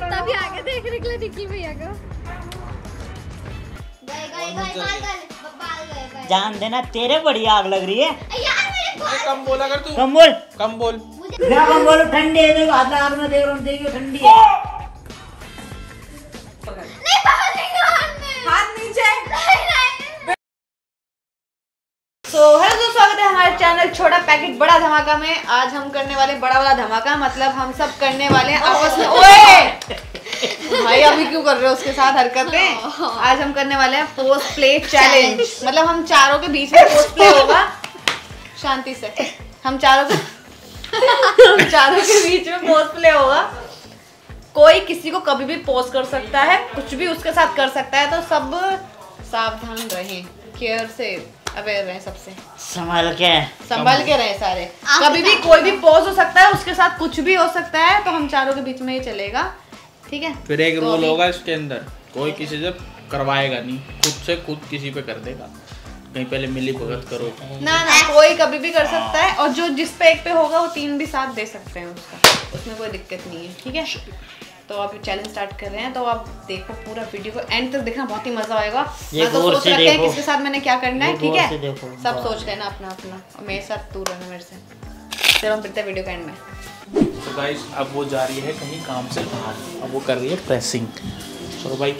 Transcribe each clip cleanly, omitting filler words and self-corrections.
तभी आगे देखने के लिए निकली भैया को। जान देना तेरे बड़ी आग लग रही है यार मेरे कम बोला कर तू। कम बोल कम बोल। क्या कम बोलो ठंडी है देखो हाथ आग में देख रहा हूँ देखिए ठंडी है। नहीं पकड़ हाथ नीचे। तो हेलो दोस्तों, स्वागत है हमारे चैनल छोटा पैकेट बड़ा धमाका में। आज हम करने वाले बड़ा वाला धमाका, मतलब हम सब करने वाले हैं आपस में। ओए भाई अभी क्यों कर रहे हो उसके साथ हरकतें। आज हम करने वाले हैं पोस्ट प्ले चैलेंज, मतलब हम चारों के बीच में पोस्ट प्ले होगा। शांति से, हम चारों के बीच में पोस्ट प्ले होगा। कोई किसी को कभी भी पोस्ट कर सकता है, कुछ भी उसके साथ कर सकता है, तो सब सावधान रहें, केयर से अवेयर रहें, सबसे संभाल के रहें सारे। कभी भी कोई भी पोज हो सकता है, उसके साथ कुछ भी हो सकता है, तो हम चारों के बीच में ही चलेगा, ठीक है। फिर एक तो रूल होगा इसके अंदर, कोई किसी से करवाएगा नहीं, खुद से खुद किसी पे कर देगा। कहीं पहले मिली भगत करो ना, कोई कभी भी कर सकता है, और जो जिस पे एक पे होगा वो तीन भी साथ दे सकते हैं उसका, उसमें कोई दिक्कत नहीं है, ठीक है। तो आप चैलेंज स्टार्ट कर रहे हैं, तो आप देखो पूरा वीडियो को एंड तक देखना, बहुत ही मजा आएगा। मैं तो सोच रखते हैं किसके साथ मैंने क्या करना है, ठीक है। सब सोच लेना अपना अपना, और मेरे साथ तू रहना मेरे से। चलो हम मिलते हैं वीडियो के एंड में। तो गाइस अब वो जा रही है कहीं काम से बाहर, अब वो कर रही है प्रेसिंग। चलो भाई,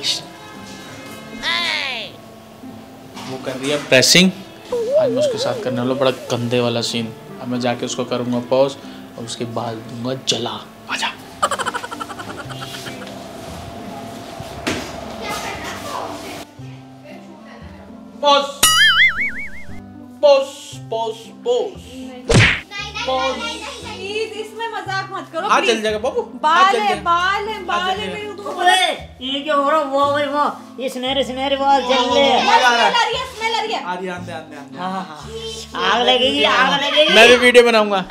वो कर रही है प्रेसिंग। आज मैं उसके साथ करने वाला बड़ा गंदे वाला सीन। अब मैं जाके उसको करूँगा पॉज और उसके बाद दूंगा जला। आजा। Pause pause pause pause pause. Please इसमें मजाक मत करो। हाथ जल जाएगा बाबू। बाल है मेरे तो। ये क्या हो रहा वो भाई वो ये सुनहरे बाल जल रहे हैं। स्मेल आ रही है। आंदे। हाँ आग लगेगी। मैं भी वीडियो बनाऊंगा।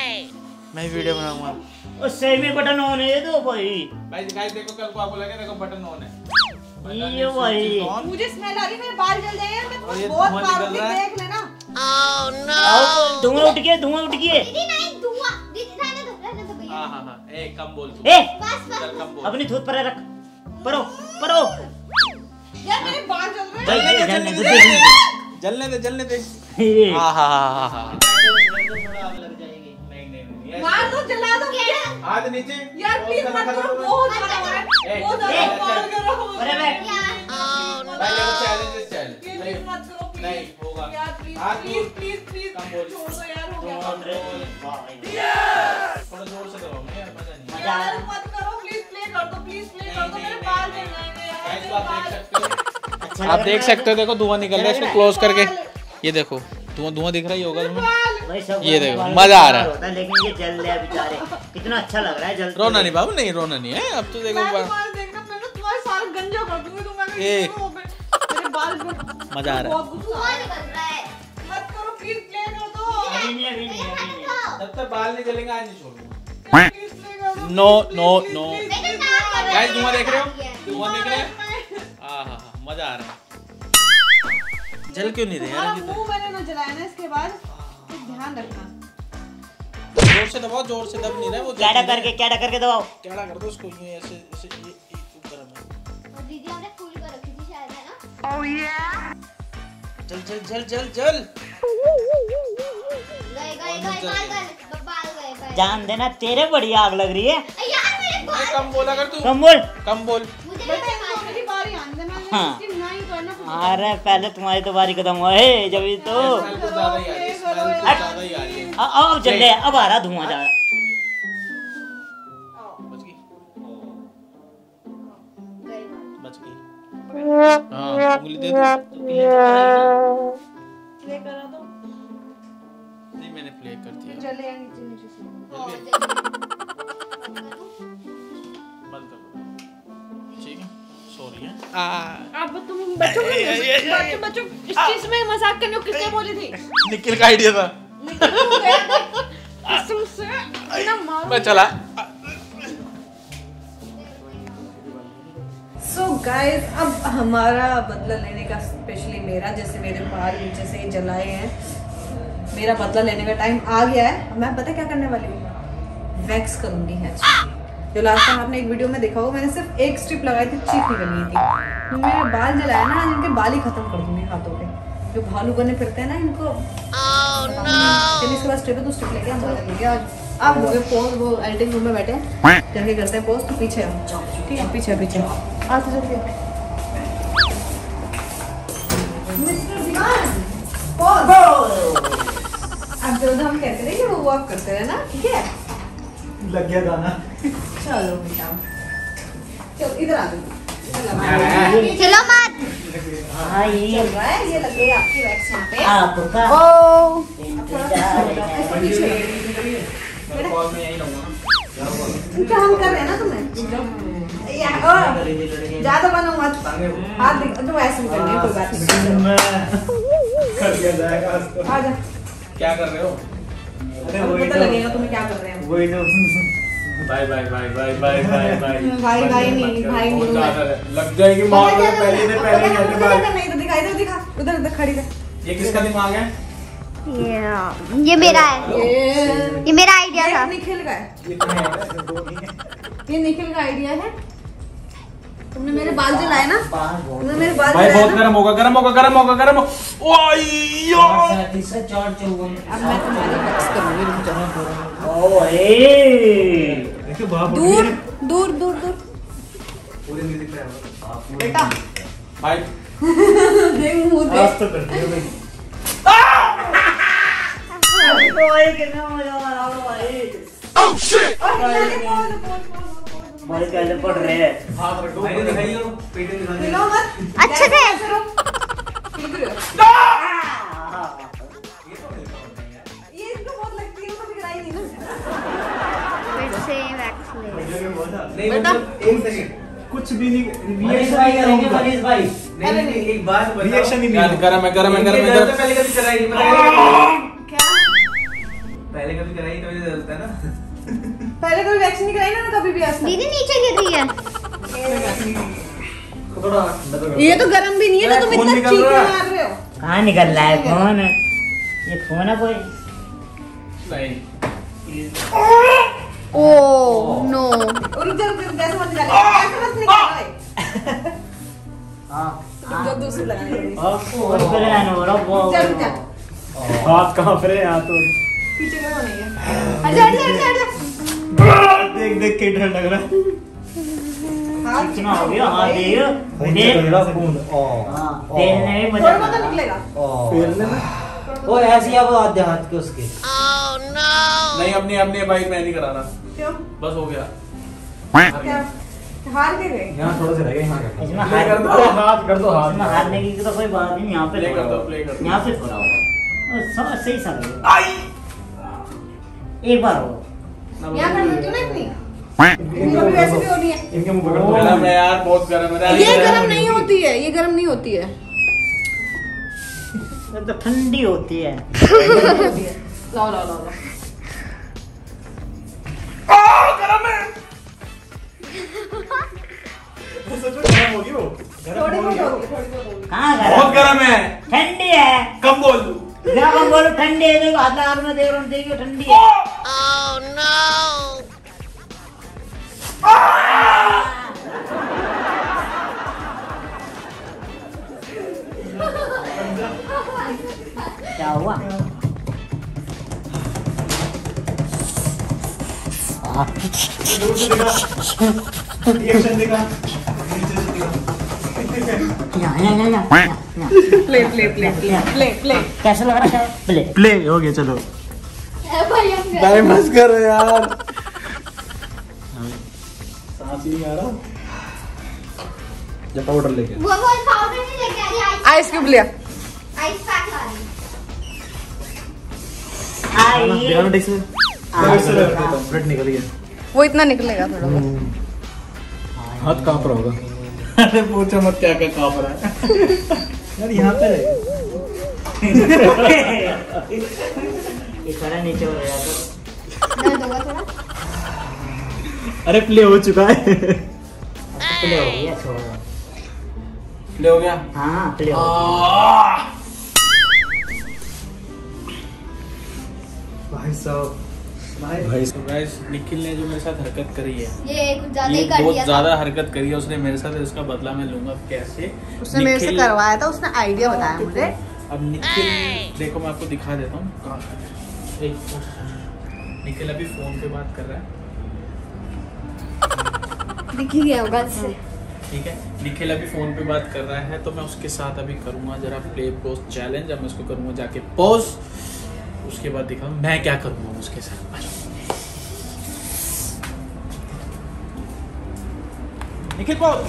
उससे में बटन ऑन है दो भाई गाइस देखो, कल को आपको लगे देखो बटन ऑन है। ये भाई मुझे स्मेल आ रही है, मेरे बाल जल रहे हैं। मैं बहुत मारूंगी, देख लेना। ओह नो धुआं उठ गया दीदी नहीं धुआं, दीदी रहने दो भैया। हां ए कम बोल तू। बस कम बोल। अपनी थूत पर रख। परो यार मेरे बाल जल रहे हैं। जलने दे। थोड़ा आग लग जाएगी। नहीं मार दो, जला दो मुझे। हाथ नीचे यार प्लीज मत करो, बहुत ज्यादा है, बहुत ज्यादा मार करो। अरे बैठ। पहले वो चैलेंज प्लीज मत करो, प्लीज नहीं होगा यार, प्लीज कम बोल। छोड़ दो यार, हो गया। थोड़ा जोर से करो यार, मजा नहीं। यार मत करो, प्लीज प्ले कर दो, मेरे बाल जल रहे हैं गाइस यार। आप देख सकते हो, आप देख सकते हो, देखो धुआं निकल रहा है। इसको क्लोज करके ये देखो, धुआं दिख रहा ही होगा तुम्हें। ये देखो मजा आ रहा है, लेकिन ये जल रहा है बेचारे, कितना अच्छा लग रहा है जल। रोना नहीं बाबू, नहीं रोना नहीं है। अब तो देखो तुम्हारे सारे गंजा कर दूंगी तुम्हारे। एक मेरे बाल मजा आ रहा है। धुआं निकल रहा है। मत करो प्लीज, प्ले कर दो। अभी नहीं। जब तक बाल नहीं जलेंगे आज नहीं छोड़ूंगा। प्लीज प्ले कर दो। नो मेरे नाक गाइस धुआं देख रहे हो? आहा मजा आ रहा है। जल क्यों नहीं रहे यार? मुंह मैंने न जलाया ना, इसके बाद ध्यान रखना। जोर से दबाओ, जोर से दब नहीं रहा है वो। कैडा करके दबाओ। कैडा कर दो उसको, ये ऐसे ये ऊपर में। और दीदी हमने फुल कर रखी थी शायद, है ना? ओह या जल गए बाल जान देना तेरे बड़ी आग लग रही है। यार मेरे बाल। कम बोला कर तू। कम बोल। मुझे मेरी बारी आने दे, मैंने हाँ। इसकी नहीं करना। अरे पहले तुम्हारी तो बारी खत्म हुआ है जब तो। स्मेल कुछ ज्यादा ही आ रही है, स्मेल कुछ ज्यादा ही आ रही है। अब जल रहा है, अब आ रहा धुआं ज्यादा। बच गई। हाँ उंगली दे दो। प्ले करा दो। नहीं मैंने प्ले कर दिया। जले या नीचे से। बंद कर दो, ठीक है। सॉरी है। अब तुम बच्चों इस चीज में मजाक करने को किसने बोली थी? निखिल का आइडिया था। कसम से ना मारो। मैं चला। सो गाइस, अब हमारा बदला लेने का, स्पेशली मेरा, जैसे मेरे बाल नीचे से जलाए हैं, मेरा बदला लेने का टाइम आ गया है। मैं पता क्या करने वाली हूँ, वैक्स करूंगी आज। जो लास्ट टाइम आपने एक वीडियो में देखा होगा, मैंने सिर्फ एक स्ट्रिप लगाई थी, चीख निकल गई थी। तो मेरे बाल जलाया ना, इनके बाल ही खत्म कर दूंगी हाथों के, जो भालू बने फिरते हैं ना इनको। चलिए इसके बाद स्ट्रिप है तो स्ट्रिप लेके हम लगेंगे। आज आप हो गए पोज, वो एडिटिंग रूम में बैठे जाके करते हैं पोज। तो पीछे आओ, ठीक है, पीछे पीछे आ तो चलिए। Mister Diwan pause. अब जो हम कहते रहे वो आप करते रहे ना, ठीक है? लग गया गाना। चलो बेटा, चलो इधर आ जाओ। चलो मत। हाँ ये चल रहा है, ये लग गई आपकी वैक्स यहाँ पे। आपका ओ क्या हम कर रहे हैं ना तुम्हें? ज्यादा बनो मत, हाथ दिख तो ऐसे करनी है, कोई बात नहीं। आ जा, क्या कर रहे हो? पता लगेगा तुम्हें क्या कर रहे हैं। वही तो bye bye bye bye bye bye bye. भाई नहीं लग जाएगी मार में, पहले से पहले कहते बात। नहीं तो दिखा, इधर दिखा, उधर खड़ी रह। ये किसका दिमाग है? ये मेरा है, ये मेरा आइडिया था। निखिल का है, ये निखिल का आइडिया है। तुमने मेरे बाल जलाए ना, तुमने मेरे बाल भाई जलाए बहुत ना। गर्म होगा, गर्म होगा, गर्म होगा, गर्म होगा। ओयो तीसरा चार चौवन। अब मैं तुम्हारी वैक्स करूंगी, रुक जाओ। ओ ए दूर दूर दूर दूर बेटा, भाई देख मुंह देख। तो कर दिया भाई। कितना मजा आ रहा है भाई। Oh shit. हमारे कैसे पड़ रहे हैं। हाथ रखो, मैंने दिखाई लो, पेट में दिखाई हिलो मत, अच्छे से। ये इसको बहुत लगती है, मुझे दिखाई नहीं ना। फिर से वैक्स ले। नहीं बेटा। मतलब एक सेकंड कुछ भी नहीं मनीष भाई करेंगे, मनीष भाई। अरे नहीं नहीं। एक बात बताओ, रिएक्शन ही यार नहीं। गरम है, गरम है, गरम है, इनके गरम दर्द है। पहले कभी कराई नहीं, मतलब क्या? पहले कभी कराई तो मुझे दर्द है ना। पहले कोई वैक्स नहीं कराई ना कभी भी आज तक? दीदी नीचे गिर रही है। थोड़ा ये तो गरम भी नहीं है ना, तुम खून इतना निकल चीख रहा है। मार रहे हो। कहाँ निकल रहा है फोन? ये फोन है कोई? नहीं ओह नो। रुक जा, जैसे मत निकाले, ऐसे मत निकाले। रुक जा, दूसरी लगाने दे। रुक जा। हाथ कहाँ पर है? हाथ तो पीछे करो नहीं है। हट जा, हट जा, हट जा, हट जा। देख देख के डर लग रहा है। हाथ कितना हो गया? हाथ देख खून देख। निकल रहा, खून। हाँ, तेलने में मजा थोड़ा बहुत आ निकलेगा। वो ऐसे ही अब आधे हाथ के उसके। नहीं, अपनी अपनी भाई मैं नहीं करा रहा, क्यों? बस हो गया। क्या? हार के गए? यहाँ थोड़ा सा रह गया, यहाँ कर इसमें प्ले कर दो, हाथ कर दो, इसमें हाथ हारने की तो कोई बात ही नहीं। यहाँ पे प्ले थोड़ा कर दो, होगा। प्ले कर दो। यहाँ पे थोड़ा होगा, सही समझ। आई एक बार होगा। यहाँ कर देती हूँ ना इतनी। इतनी कभी वैसे भी होनी है। इनके मुंह पकड़ गरम है यार, बहुत गरम है। ये गरम नहीं होती है, ये गरम नहीं होती है। ये तो ठंडी होती है। लाओ लाओ लाओ। गरम है। थोड़ी बहुत होगी, थोड़ी बहुत होगी। कहाँ बहुत गरम है, ठंडी है। कम बोल दूं। जब हम बोलो ठंडी है, देखो हाथ लगा में देख रहा हूँ, देखियो ठंडी है। क्या हुआ? रिएक्शन देखा। यहाँ। Play play play play play. कैसा लग रहा है? प्ले प्ले हो गया, चलो। भाई हम गए। भाई मत करो यार। सांस ही नहीं आ रहा। जब पाउडर लेके वो पाउडर नहीं लेके आ रही, आइस क्यूब लिया। आइस पैक ला रही। दिखा ना ठीक से। ब्लड निकल गया। वो इतना निकलेगा थोड़ा बहुत। हाथ कांप रहा होगा। अरे पूछो मत क्या क्या कांप रहा है। यार यहाँ पे रहे। ये थोड़ा नीचे हो गया तो दर्द होगा थोड़ा। अरे प्ले हो चुका है। प्ले हो गया, छोड़ो। प्ले हो गया। हाँ प्ले हो गया। भाई साहब भाई तो गाइस निखिल ने जो मेरे साथ हरकत करी है, ये कुछ ज्यादा ये ही कर बहुत दिया ज्यादा हरकत करी है उसने मेरे साथ। इसका बदला मैं लूंगा कैसे। उसने मेरे से करवाया था, उसने आइडिया बताया मुझे। अब निखिल देखो मैं आपको दिखा देता हूँ कहाँ है। निखिल अभी फोन पे बात कर रहा है, दिख ही गया होगा इससे। ठीक है। निखिल अभी फोन पे बात कर रहा है तो मैं उसके साथ अभी करूंगा जरा प्ले पोज चैलेंज। अब मैं उसको करूंगा जाके पोज, उसके बाद दिखाऊं मैं क्या करूंगा उसके साथ। निखिल पोज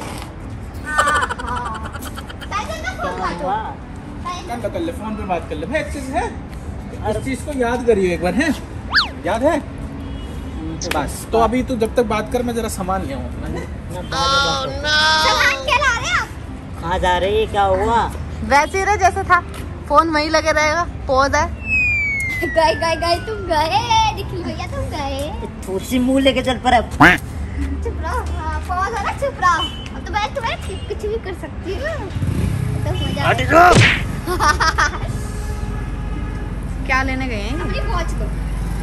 कर ले, फोन पे बात कर ले। भाई एक चीज है, इस चीज को याद करियो एक बार, है याद है बस। तो अभी तू जब तक बात कर मैं जरा सामान ले आऊं। सामान क्या ला रहे हैं आप? कहाँ जा रही है, क्या हुआ? वैसे ही रहे जैसे था, फोन वहीं लगे रहेगा। पोज है। गए गए गए तुम गए, निखिल भैया तुम गए। तुलसी मुंह लेके चल पर चुप रहो, हाँ पॉज है ना, चुप रहो। अब तो मैं तुम्हें कुछ भी कर सकती हूँ, तो मजा आएगा। क्या लेने गए हैं? अपनी वॉच को।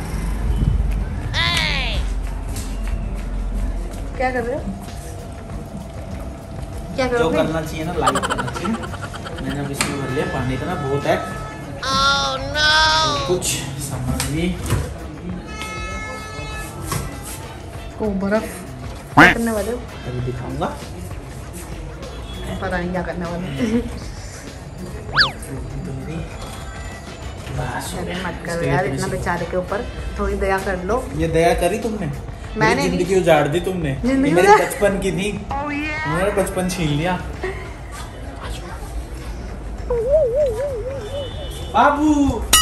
क्या कर रहे हो? क्या कर जो रहे हो? करना चाहिए ना लाइव करना चाहिए। मैंने अब इसमें भर लिया पानी, इतना बहुत है। कुछ सामान भी ओ बर्फ क्या करने वाले हो? अभी दिखाऊंगा। पता नहीं क्या करने वाले हो। बस हो गया। मत करो यार, इतना बेचारे के ऊपर थोड़ी दया कर लो। ये दया करी तुमने? मैंने मेरी जिंदगी उजाड़ दी तुमने। जिंदगी ये मेरे उजाड़- बचपन की थी, मेरा बचपन छीन लिया। बाबू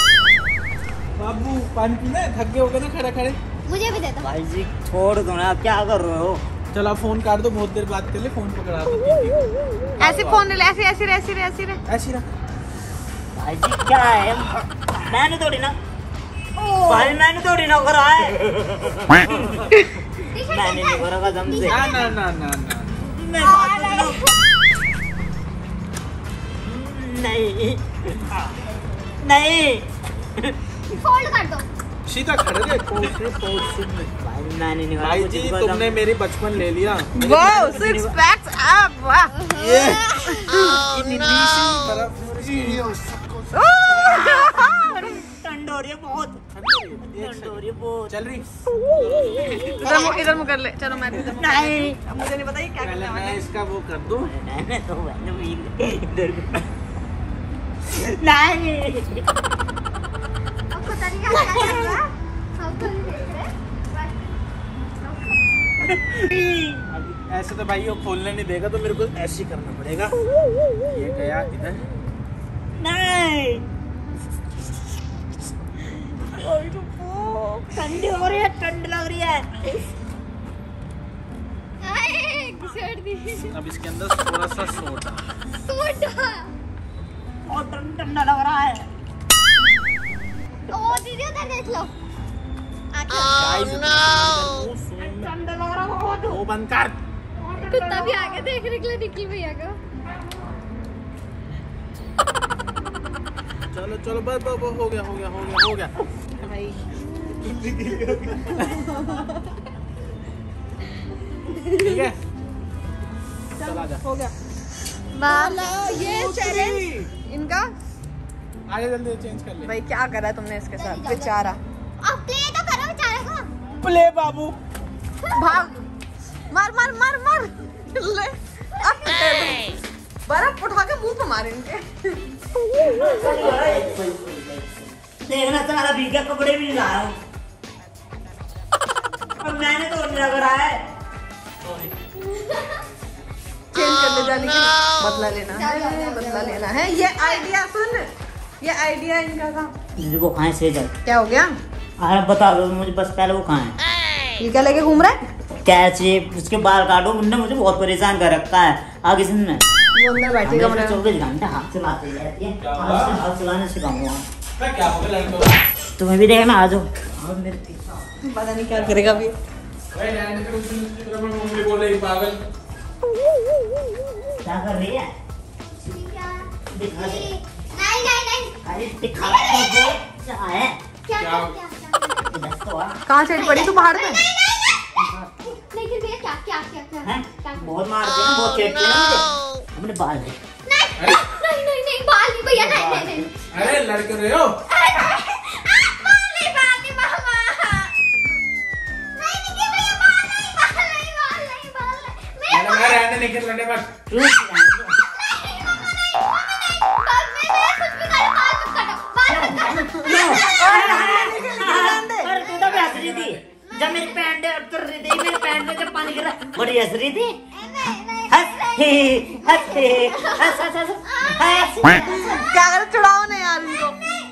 बाबू पानी पीना है? थक गए हो गए ना खड़े खड़े। मुझे भी देता। भाई जी छोड़ दो ना, क्या कर रहे हो? चलो आप फोन काट दो, बहुत देर बात कर ले। फोन पकड़ा दो। ऐसे फोन ले, ऐसे ऐसे ऐसे ऐसे ऐसी रख। भाई जी क्या है, मैंने थोड़ी ना भाई, मैंने थोड़ी ना करा है। मैंने नहीं करा कसम से। ना ना ना ना ना मैं बात कर रहा हूँ। नहीं नहीं फोल्ड कर दो। सीधा खड़े थे। भाई मैंने नहीं करा भाई कुछ जी भी, तुमने मेरी बचपन ले लिया। वाओ, सिक्स पैक्स अप, वाह। ये इतनी सी बर्फ ठंड हो रही है बहुत, ठंड हो रही है बहुत। चल रही। इधर मुँह कर ले। चलो मैं भी इधर मुँह कर नहीं लेती हूँ। अब मुझे नहीं पता ये क्या पहले करने वाला मैं है। इसका वो कर दूं। मैंने तो इधर नहीं अब पता नहीं क्या चल रहा है, हम तो नहीं देख रहे। अब ऐसे तो भाई वो खोलने नहीं देगा, तो मेरे को ऐसे ही करना पड़ेगा। ये गया इधर। नहीं ठंडी हो रही है, ठंड लग रही है। आए, घुसेड़ दी। अब इसके अंदर थोड़ा सा सोडा। सोडा। और ठंडा लग रहा है। ओ दीदी उधर देख लो। ठंडा लग रहा है बहुत। वो बंद कर। कुत्ता भी आ गया देखने के लिए निखिल भैया को। चलो चलो बस बस बस, हो गया हो गया हो गया हो गया। भाई ठीक है चल आजा। हो गया। बाला ये चैलेंज इनका। आगे जल्दी चेंज कर ले। भाई क्या करा तुमने इसके साथ बेचारा। अब प्ले तो करो बेचारे को। प्ले बाबू। भाग, मार मार मार मार ले। बर्फ उठा के मुंह पे मार इनके। देखना तुम्हारा भीगे कपड़े भी नहीं लाया हूँ। और मैंने तो नहीं लग रहा है। चेंज कर ले जाने की। बदला लेना है, बदला लेना है। ये आइडिया सुन, ये आइडिया इनका था। दीदी वो कहाँ से जाए? क्या हो गया? अरे बता दो मुझे बस, पहले वो कहाँ है? ये क्या लेके घूम रहा है? कैसे उसके बाल काटो, उनने मुझे बहुत परेशान कर रखा है। आगे सुन में वो अंदर बैठे कमरे में। 24 घंटे हाथ चलाते रहती है। हाथ चलाने सिखाऊंगा। मैं क्या हो गया लड़कों का? तुम्हें भी देखना, आ जाओ। और मेरे पीछे पता नहीं क्या करेगा अभी। भाई लैंड पे कुछ मम्मी बोल रही पागल। क्या कर रही है? दिखा दे। नहीं नहीं नहीं। अरे दिखा तो दे। क्या है? क्या क्या? क्या क्या कहाँ चढ़ पड़ी तू पहाड़ पे? लेकिन भैया क्या क्या क्या क्या हैं? क्या बहुत मारते हैं, बहुत चेटते हैं मुझे। अपने बाल दे। नहीं बाल नहीं भैया, नहीं नहीं नहीं अरे लड़के रहे हो बाल नहीं मामा। नहीं भैया, बाल नहीं मैं रहने निकल रहने बस। बाल में कुछ भी करो, बाल मत काटो, बाल मत काटो। अरे तू तो भी हंस रही थी जब मेरी पैंट उतर रही थी, मेरी पैंट में जब पानी गिरा बड़ी हंस रही थी। हंस क्या करे, चुड़ाओ ना यार इनको।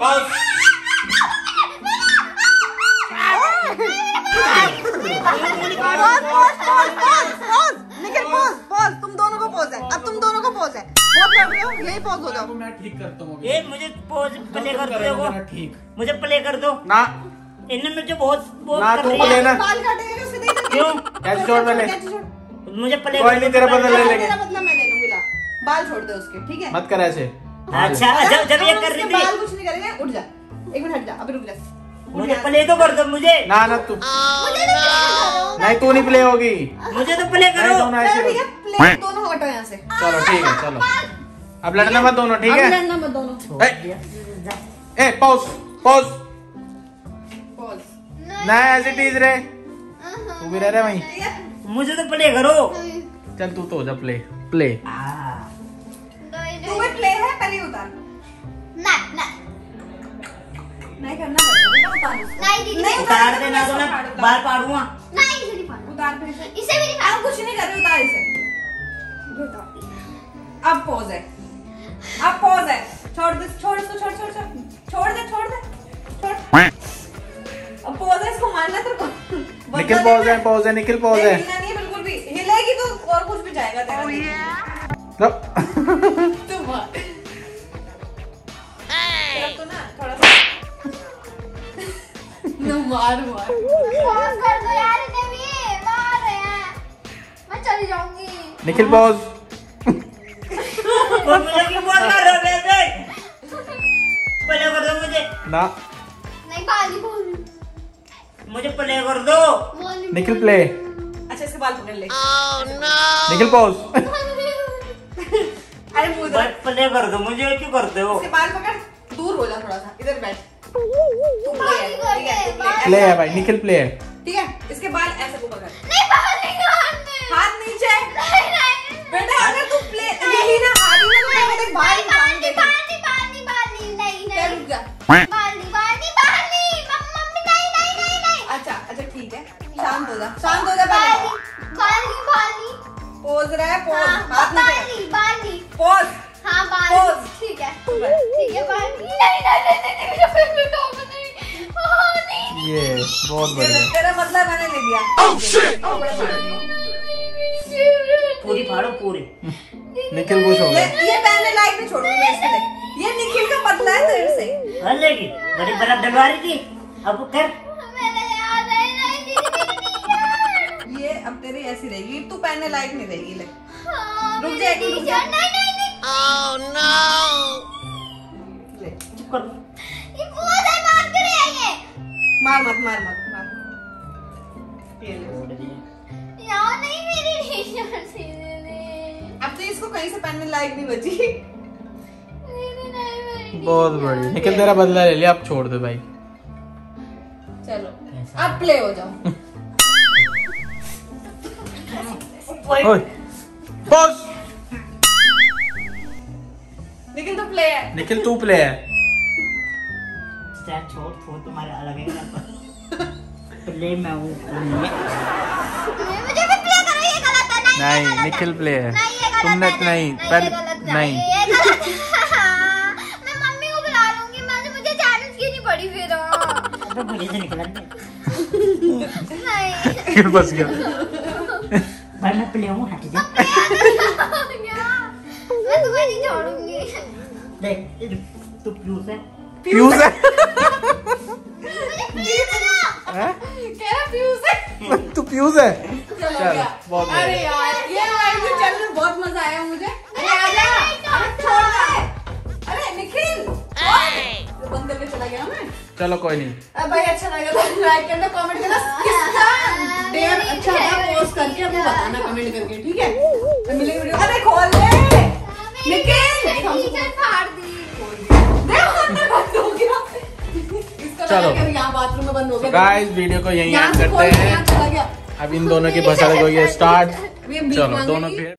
निखिल पोज, तुम दोनों को पोज है, अब तुम दोनों को पोज है। बहुत लड़ रहे हो, यही पोज हो जाओ। मैं ठीक करता हूँ ये मुझे पोज प्ले कर दो, ठीक मुझे प्ले कर दो ना इन्हें मुझे बहुत ना कर तू रही प्ले है। ना बाल काटेगा उसके दे दे। क्यों? कैसे छोड़ पहले मुझे प्ले कोई नहीं, तेरा बदला ले लेंगे। तेरा बदला मैं ले लूंगी, ला बाल छोड़ दे उसके, ठीक है? मत कर ऐसे। अच्छा जब ये कर रही उसके थी बाल कुछ नहीं करेंगे, उठ जा, एक मिनट हट जा, अभी रुक जा। मुझे प्ले तो कर दो, मुझे ना ना तू नहीं, तू नहीं प्ले होगी। मुझे तो प्ले करो। नहीं दोनों ऐसे चलो ठीक है, प्ले दोनों हटो यहाँ से। चलो ठीक है, चलो अब लड़ना मत दोनों, ठीक अब है? लड़ना मत दोनों। ए पॉज पॉज पोज, ना ऐसे टीज रहे, तू भी रह रहा वहीं। ठीक है? मुझे तो प्ले करो। चल तू तो हो जा, प्ले प्ले। तू भी प्ले है, पहले उतार। नहीं करना पड़ेगा, उतार। नहीं उतार देना तो मैं बाल पाड़ूंगा। उतार फिर से। इसे भी नहीं, अब कुछ नहीं कर रहे, उतार इसे। अब पोज है, अब पोज है। छोड़ दे, छोड़ इसको, छोड़ छोड़ छोड़ छोड़ दे, छोड़ दे, छोड़। अब पोज है, इसको मारना तेरे को। निखिल पॉज है, पॉज है, निखिल पॉज है। हिलना नहीं है बिल्कुल भी, हिलेगी तो और कुछ भी जाएगा तेरा। लो। तू मार। तेरा तो ना थोड़ा सा ना मार मार। कर दो यार, इन्हें भी मार रहे हैं। मैं चली जाऊंगी। निखिल पॉज। और मुझे क्यों बोल कर रहे हो वैसे? प्ले कर दो मुझे। ना नहीं बाल नहीं बोल, मुझे प्ले कर दो। निखिल प्ले। अच्छा इसके बाल पकड़ ले। निखिल पॉज। अरे मुंह इधर, प्ले कर दो मुझे, क्यों करते हो? इसके बाल पकड़, दूर हो जा थोड़ा सा, इधर बैठ। तू प्ले है, ठीक है, तू प्ले है। प्ले है भाई, निखिल प्ले है। ठीक है, इसके बाल ऐसे को पकड़, नहीं बाल नहीं काटने। हाथ नीचे। नहीं बेटा अगर तू प्ले यही ना हाथ ही ना मेरे बाल बाल नहीं रुक जा। अच्छा अच्छा ठीक है, शांत हो जा, शांत हो जा पहले। पोज रहा है, पोज, हाथ नीचे, पोज। पोज। ठीक है नहीं ये बहुत बढ़िया। तेरा बदला मैंने ले लिया। पूरी फाड़ो पूरी। निखिल खुश हो गया। ये पहनने लायक नहीं छोड़ूंगी मैं इसके लिए, ये निखिल का बदला है तेरे से। कर लेगी, बड़ी बर्फ डलवा रही थी, अब कर। ये अब तेरी ऐसी रहेगी, तू पहनने लायक नहीं रहेगी। ले रुक जा, रुक जा। ले चुप कर। मार मत, मार मत, मार। ये ले। अब तो इसको कहीं से पहनने लायक नहीं बची। बहुत बढ़िया। निखिल तेरा बदला ले लिया, अब छोड़ दे भाई। चलो अब प्ले हो जाओ। ओए पॉज। निखिल तो प्ले है। निखिल तू प्ले है। स्टैट छोड़, फोन तुम्हारे अलग है। प्ले मैं हूँ। नहीं निखिल प्ले है। तुमने नहीं पहले नहीं। मैं मम्मी को बुला लूंगी, मुझे चैलेंज की नहीं पड़ी फिर। तो मुझे से निकल नहीं फिर बस गया। भाई मैं प्ले हूँ, हट जा। मैं तुम्हें नहीं छोड़ूंगी। देख तू फ्यूज है। फ्यूज है। कह रहा फ्यूज है। तू फ्यूज है। चलो चल गया। बहुत अरे बढ़िया। यार ये लाइव में चलने में बहुत मजा आया मुझे। अरे आजा, अरे छोड़ दे। अरे निखिल, ओए, फोन करके चला गया मैं। चलो कोई नहीं। अब भाई अच्छा लगा तो लाइक करना, कमेंट करना, किसका डे अच्छा लगा पोस्ट करके हमें बताना कमेंट करके, ठीक है? तो मिलेंगे वीडियो। अरे खोल ले निकल, टीचर फाड़ दी। बंद हो गया। इसका चलो। लगा कि यहाँ बाथरूम में बंद हो गया। गाइस वीडियो को यहीं यहाँ एंड से खोल करते के यहाँ हैं। चला गया। अब इन दोनों की भसाड़ हो गई है स्टार्ट। अभी हम भीख चलो मांगेंगे। दोनों